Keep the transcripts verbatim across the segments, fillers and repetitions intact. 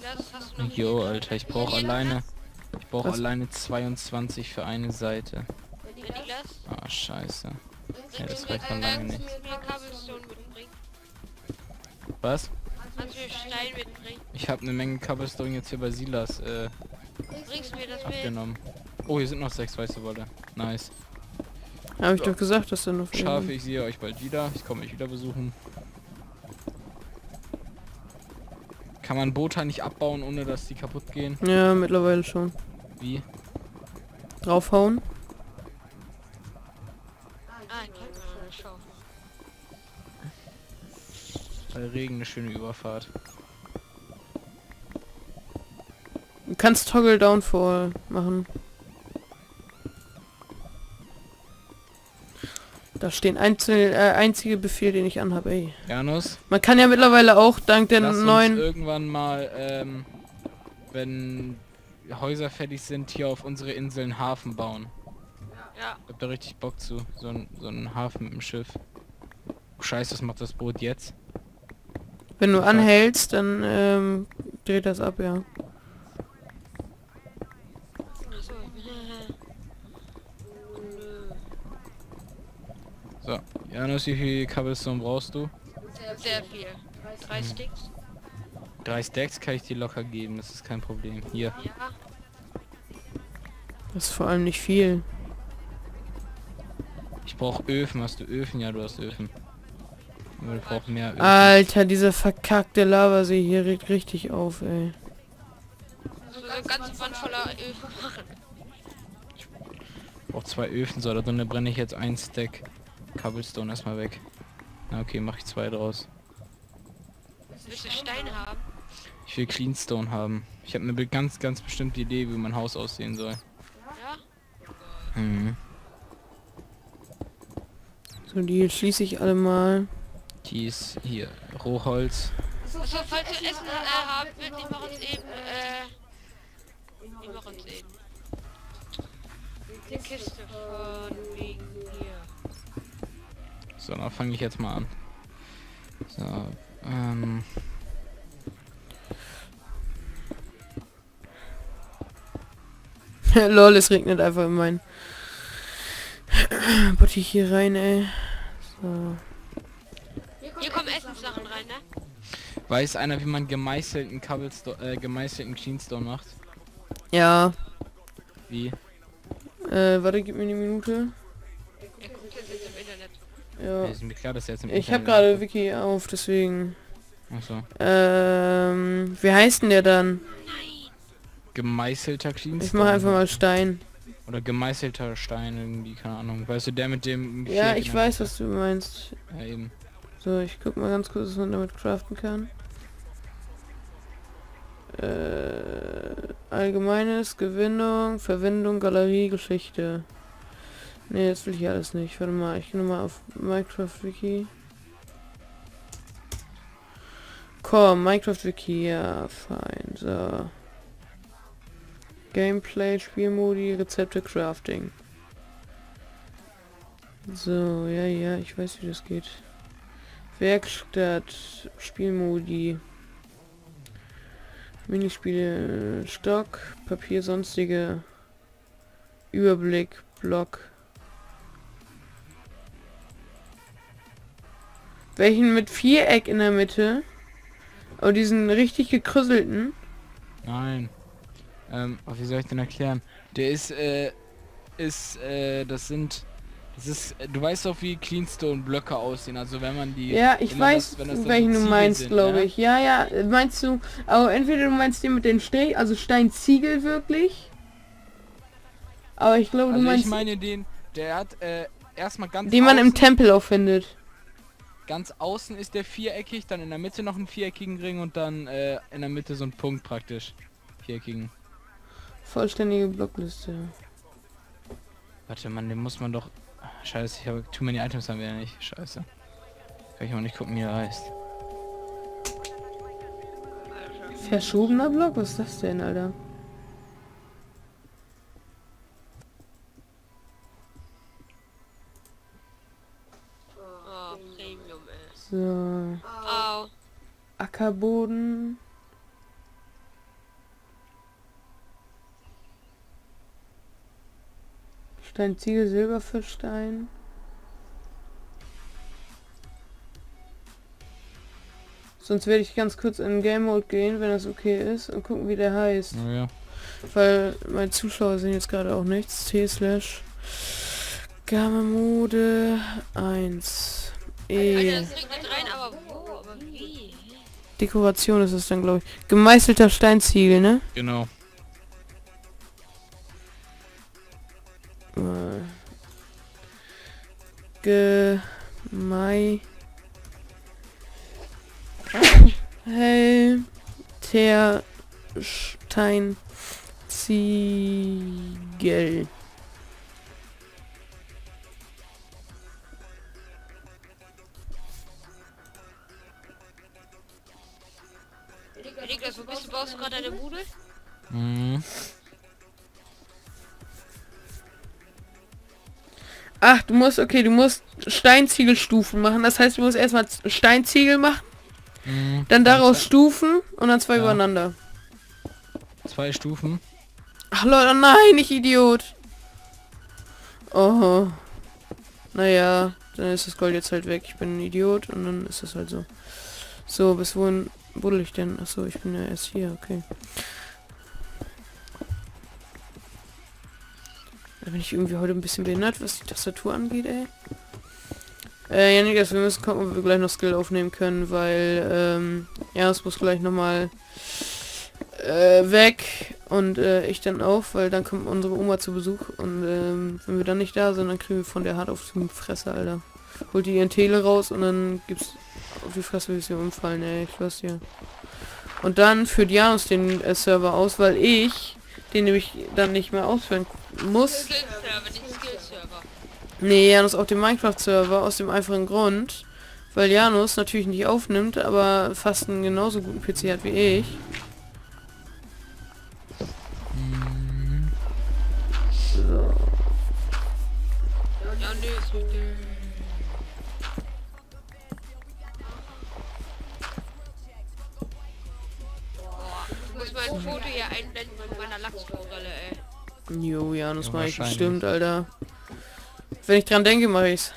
Niklas, hast du noch Jo, hier? Alter, ich brauche Hier, alleine. Ich brauche Was? alleine zweiundzwanzig für eine Seite. Niklas, Ah, scheiße. Ja, das kannst du reicht mir, noch lange kannst du nicht. mir Cobblestone mitbringen? Was? Kannst du mir Stein mitbringen? Ich habe eine Menge Cobblestone jetzt hier bei Silas äh, Bringst du mir das mit? abgenommen. Oh, hier sind noch sechs weiße Wolle. Nice. Habe ich So. doch gesagt, dass er noch... Schafe, ich sehe euch bald wieder. Ich komme euch wieder besuchen. Kann man Bota nicht abbauen, ohne dass die kaputt gehen? Ja, mittlerweile schon. Wie? Draufhauen. Ah, ich kann mal schauen. Bei Regen eine schöne Überfahrt. Du kannst Toggle Downfall machen. Da stehen einzel äh, einzige Befehl, den ich anhabe, ey. Janus, Man kann ja mittlerweile auch dank der lass uns neuen... irgendwann mal, ähm, wenn Häuser fertig sind, hier auf unsere Insel einen Hafen bauen. Ja, Ich hab da richtig Bock zu. So ein, so ein Hafen mit dem Schiff. Oh, Scheiße, was macht das Boot jetzt? Wenn du Fuck. anhältst, dann ähm, dreht das ab, ja. achso. So, Janus, wie viel Cobblestone brauchst du? Sehr viel. Drei Sticks. Drei Stacks kann ich dir locker geben, das ist kein Problem. Hier. Ja. Das ist vor allem nicht viel. Ich brauche Öfen. Hast du Öfen? Ja, du hast Öfen. Aber du brauchst mehr Öfen. Alter, dieser verkackte Lavasee hier regt richtig auf, ey. So eine ganze Wand voller Öfen machen. Ich brauche zwei Öfen, so, da drin brenne ich jetzt ein Stack Cobblestone erstmal weg. Na okay, mache ich zwei draus. Willst du Stein haben? Ich will Cleanstone haben. Ich habe eine be- ganz, ganz bestimmte Idee, wie mein Haus aussehen soll. Ja? Mhm. So, die schließe ich alle mal. Die ist hier. Rohholz. Also, falls du Essen äh, haben willst, nehmen wir uns eben, äh... Nehmen wir uns eben. Die Kiste von wegen hier. So, dann fange ich jetzt mal an. So, ähm... Lol, es regnet einfach in mein Botti hier rein, ey. So. Hier kommen Essenssachen rein, ne? Weiß einer, wie man gemeißelten Cobblestone, äh, gemeißelten Cleanstone macht? Ja. Wie? Äh, warte, gib mir eine Minute. Er guckt jetzt im Internet. Ja, Ja. ist mir klar, dass er jetzt im Ich habe Internet gerade nachguckt. Wiki auf, deswegen. Achso. Ähm, wie heißt denn der dann? Gemeißelter Cleanstone. Ich mache einfach mal Stein. Oder gemeißelter Stein irgendwie, keine Ahnung. Weißt du, der mit dem... Ja, Viereck ich in der weiß, Mitte? was du meinst. Ja, eben. So, ich guck mal ganz kurz, was man damit craften kann. Äh, allgemeines, Gewinnung, Verwendung, Galerie, Geschichte. Ne, das will ich alles nicht. Warte mal, ich gehe nochmal auf Minecraft Wiki. Komm, Minecraft Wiki, ja, fein, so. Gameplay, Spielmodi, Rezepte, Crafting. So, ja, ja, ich weiß, wie das geht. Werkstatt, Spielmodi. Minispiele, Stock, Papier, sonstige, Überblick, Block. Welchen mit Viereck in der Mitte? Oh, diesen richtig gekrüsselten. Nein. Ähm, oh, wie soll ich denn erklären? Der ist, äh, ist, äh, das sind, das ist, äh, du weißt doch, wie Cleanstone-Blöcke aussehen, also wenn man die... Ja, ich wenn man weiß, das, wenn das dann welchen so du Ziegel meinst, sind, glaube ja? ich. Ja, ja, meinst du, aber entweder du meinst den mit den Stein, also Steinziegel wirklich. Aber ich glaube, Also du meinst ich meine den, der hat, äh, erstmal ganz den man im außen, Tempel auch findet. ganz außen ist der viereckig, dann in der Mitte noch einen viereckigen Ring und dann, äh, in der Mitte so ein Punkt praktisch. Viereckigen. Vollständige Blockliste. Warte, Mann, den muss man doch... Scheiße, ich habe too many Items haben wir ja nicht. Scheiße. Kann ich auch nicht gucken, wie er heißt. Verschobener Block? Was ist das denn, Alter? Oh, Premium, ey. So. Au. Ackerboden. Stein, Ziegel, Silberfischstein. Sonst werde ich ganz kurz in Game Mode gehen, wenn das okay ist, und gucken, wie der heißt. Oh, ja. Weil meine Zuschauer sehen jetzt gerade auch nichts. T slash Gamma Mode eins. E. Alter, das regnet rein, aber wo? Aber wie? Dekoration ist es dann, glaube ich. Gemeißelter Steinziegel, ne? Genau. Gemei... Hellter Steinziegel. Niklas, wo bist du? Baust du gerade eine Bude? Mhm. Ach, du musst, okay, du musst Steinziegelstufen machen. Das heißt, du musst erstmal Steinziegel machen, Mhm. dann daraus Zwei- Stufen und dann zwei Ja. übereinander. Zwei Stufen. Ach Leute, nein, ich Idiot. Oh. Naja, dann ist das Gold jetzt halt weg. Ich bin ein Idiot und dann ist das halt so. So, bis wohin buddel ich denn? Achso, ich bin ja erst hier, okay. Da bin ich irgendwie heute ein bisschen behindert, was die Tastatur angeht, ey. Äh, ja, Niklas, wir müssen gucken, ob wir gleich noch Skill aufnehmen können, weil, ähm, ja, es muss gleich nochmal äh, weg und äh, ich dann auch, weil dann kommt unsere Oma zu Besuch und ähm, wenn wir dann nicht da sind, dann kriegen wir von der hart auf die Fresse, Alter. Holt die ihren Tele raus und dann gibt's auf die Fresse, wie sie umfallen, ey, ich schwör's dir. Und dann führt Janus den äh, Server aus, weil ich den nämlich dann nicht mehr ausführen muss. Skill-Server, nicht Skill-Server. Nee, Janus auch den Minecraft-Server aus dem einfachen Grund, weil Janus natürlich nicht aufnimmt, aber fast einen genauso guten P C hat wie ich. Mhm. So. Ja, nö, ist okay. Boah, ich muss mein Foto hier einblenden mit meiner Lachsforelle, ey. Jo, Janus Ja, mach ich wahrscheinlich. bestimmt, Alter. Wenn ich dran denke, mache ich's.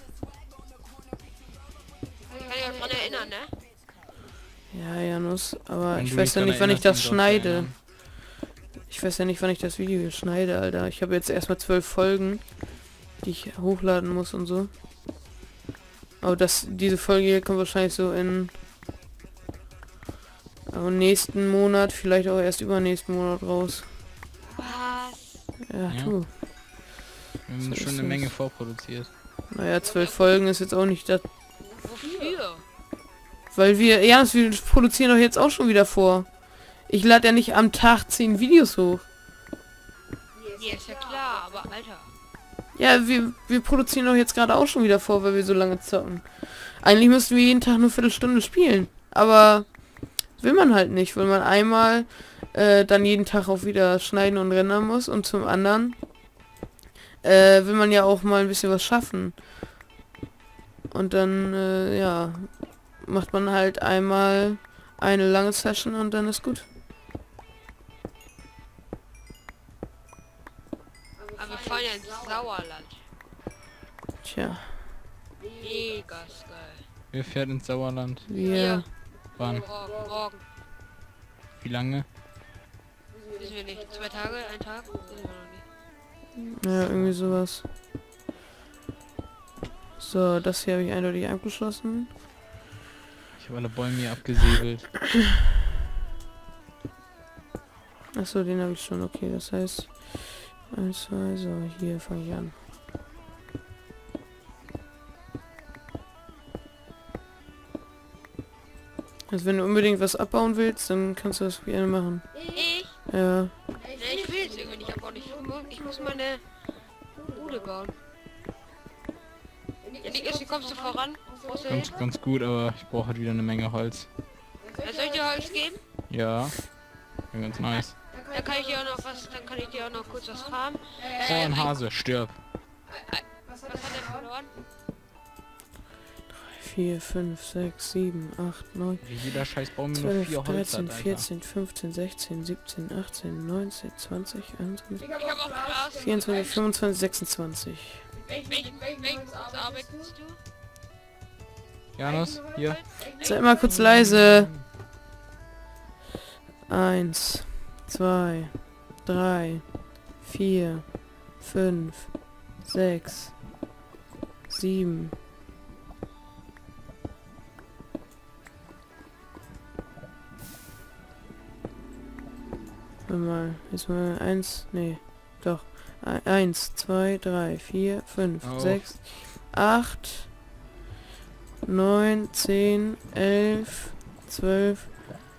Ich kann mich auch dran erinnern, ne? Ja, Janus, aber Wenn ich du weiß dich ja dran nicht, wann ich erinnerst, das ihn dort zu schneide. erinnern. Ich weiß ja nicht, wann ich das Video hier schneide, Alter. Ich habe jetzt erstmal zwölf Folgen, die ich hochladen muss und so. Aber das, diese Folge hier kommt wahrscheinlich so in aber nächsten Monat, vielleicht auch erst übernächsten Monat raus. Was? Ja, Ja. du. Wir haben So schon ist eine es. Menge vorproduziert. Naja, zwölf Folgen ist jetzt auch nicht das. Wofür? Weil wir, ja, wir produzieren doch jetzt auch schon wieder vor. Ich lade ja nicht am Tag zehn Videos hoch. Ja, ist ja klar, aber Alter. Ja, wir, wir produzieren doch jetzt gerade auch schon wieder vor, weil wir so lange zocken. Eigentlich müssten wir jeden Tag nur Viertelstunde spielen. Aber will man halt nicht, weil man einmal äh, dann jeden Tag auch wieder schneiden und rendern muss und zum anderen äh, will man ja auch mal ein bisschen was schaffen. Und dann, äh, ja, macht man halt einmal eine lange Session und dann ist gut. Aber wir fahren ja ins Sauerland. Tja, Mega geil. Wer fährt ins Sauerland? wir... Wann? Morgen, morgen. Wie lange? Wissen wir nicht. Zwei Tage, ein Tag? Wissen wir noch nicht. Ja, irgendwie sowas. So, das hier habe ich eindeutig abgeschlossen. Ich habe alle Bäume hier abgesäbelt. Achso, den habe ich schon, okay, das heißt... eins, zwei, so, hier fange ich an. Also wenn du unbedingt was abbauen willst, dann kannst du das gerne machen. Ich? Ja. Ne, ich will es irgendwie nicht abbauen. Ich, mu- ich muss meine Bude bauen. Ja, Niklas, wie kommst du voran? Brauchst du Hilfe? Ganz, ganz gut, aber ich brauche halt wieder eine Menge Holz. Ja, soll ich dir Holz geben? Ja. Ja, ganz nice. Dann kann ich dir auch noch was, dann kann ich dir auch noch kurz was farmen. Oh, Äh, ein Hase, stirb. was hat er verloren? vier, fünf, sechs, sieben, acht, neun, Wie jeder scheiß Baum nur zwölf, vier Holz dreizehn, hat, Alter. vierzehn, fünfzehn, sechzehn, siebzehn, achtzehn, neunzehn, zwanzig, einundzwanzig, Ich habe auch Glas. vierundzwanzig, fünfundzwanzig, sechsundzwanzig. Welchen welchen arbeitest du? Janus, hier. Sei mal kurz leise. Eins, zwei, drei, vier, fünf, sechs, sieben. Warte mal, jetzt mal eins, nee, doch. E- Eins, zwei, drei, vier, fünf, Auf. sechs, acht, neun, zehn, elf, zwölf,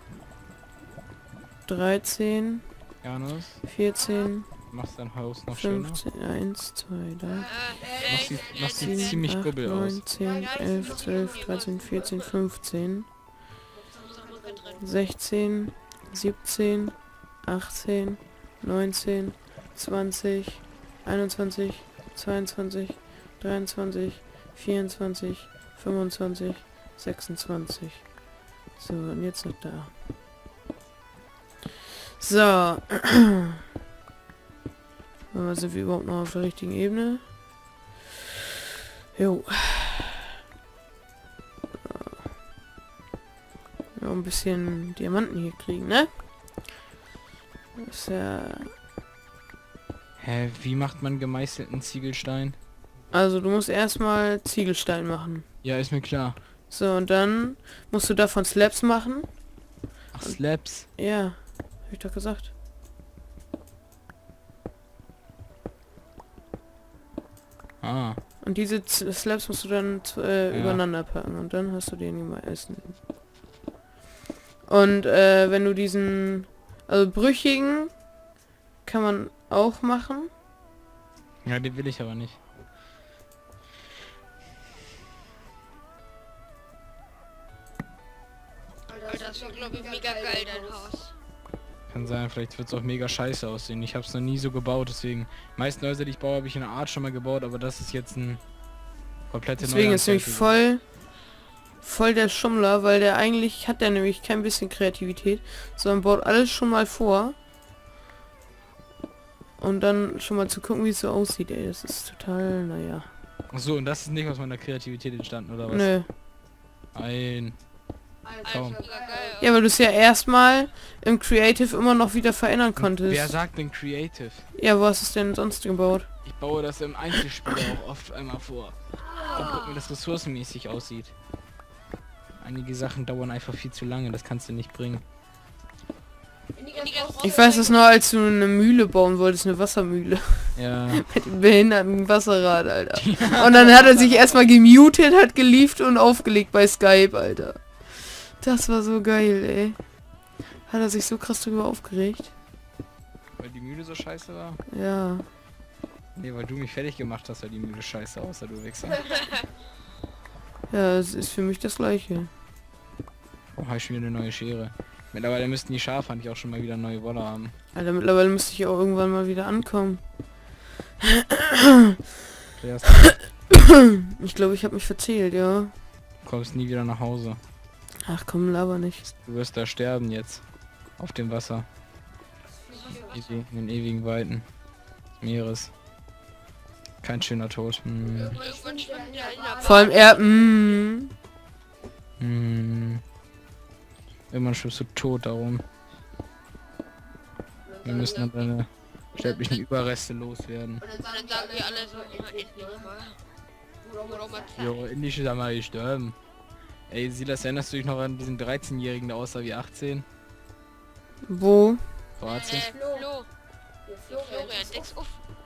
dreizehn, Janus, vierzehn, machst dein Haus noch schöner. fünfzehn, eins, zwei, drei, Äh, Noch sieht, noch sieht sieben, ziemlich acht, gubbel aus. neun, zehn, elf, zwölf, dreizehn, vierzehn, fünfzehn, sechzehn, siebzehn, achtzehn, neunzehn, zwanzig, einundzwanzig, zweiundzwanzig, dreiundzwanzig, vierundzwanzig, fünfundzwanzig, sechsundzwanzig. So, und jetzt noch da. So. Aber sind wir überhaupt noch auf der richtigen Ebene? Jo. Ja, ein bisschen Diamanten hier kriegen, ne? Das ist ja... Hä, wie macht man gemeißelten Ziegelstein? Also du musst erstmal Ziegelstein machen. Ja, ist mir klar. So, und dann musst du davon Slabs machen. Ach, Slabs. Ja, hab ich doch gesagt. Ah. Und diese Z Slabs musst du dann äh, Ja. übereinander packen und dann hast du den immer essen. Und äh, wenn du diesen, also brüchigen kann man auch machen. Ja, den will ich aber nicht. Alter, das war glaube ich mega geil, dein Haus. Kann sein, vielleicht wird es auch mega scheiße aussehen. Ich habe es noch nie so gebaut, deswegen. Die meisten Häuser, die ich baue, habe ich in einer Art schon mal gebaut, aber das ist jetzt ein komplette Deswegen ist nämlich Neuanfertigung. voll, voll der Schummler, weil der eigentlich hat der nämlich kein bisschen Kreativität, sondern baut alles schon mal vor. Und dann schon mal zu gucken, wie es so aussieht, ey. Das ist total, naja. Ach so, und das ist nicht aus meiner Kreativität entstanden, oder was? Nö. Ein. Kaum. Alter, mega geil. Ja, weil du es ja erstmal im Creative immer noch wieder verändern konntest. Wer sagt denn Creative? Ja, wo hast du es denn sonst gebaut? Ich baue das im Einzelspieler auch oft einmal vor. Dann gucken, wie das ressourcenmäßig aussieht. Einige Sachen dauern einfach viel zu lange, das kannst du nicht bringen. Ich weiß es noch, als du eine Mühle bauen wolltest, eine Wassermühle. Ja. Mit dem behinderten Wasserrad, Alter. Und dann hat er sich erstmal gemutet, hat geliefert und aufgelegt bei Skype, Alter. Das war so geil, ey. Hat er sich so krass drüber aufgeregt? Weil die Mühle so scheiße war? Ja. Nee, weil du mich fertig gemacht hast, weil die Mühle scheiße aussah, du Wichser. Ja, es ist für mich das gleiche. Oh, habe ich schon wieder eine neue Schere. Mittlerweile müssten die Schafhand ich auch schon mal wieder neue Wolle haben. Alter, mittlerweile müsste ich auch irgendwann mal wieder ankommen. Du Ich glaube, ich habe mich verzählt, ja. kommst nie wieder nach Hause. Ach komm, laber nicht. Du wirst da sterben jetzt. Auf dem Wasser. Ewi- In den ewigen Weiten. Des Meeres. Kein schöner Tod. Hm. Ich wünsche mir ja in der Vor allem er, mm, Hm. Irgendwann stirbst du tot darum. Wir müssen dann deine sterblichen Überreste loswerden. Und dann sagen wir alle so, immer endlich mal. Warum hat Jo, endlich ist er mal gestorben. Ey, Silas, erinnerst du dich noch an diesen dreizehnjährigen, der aussah wie achtzehn? wo? Kroatien? Äh, Flo. Flo, Florian, deck's auf.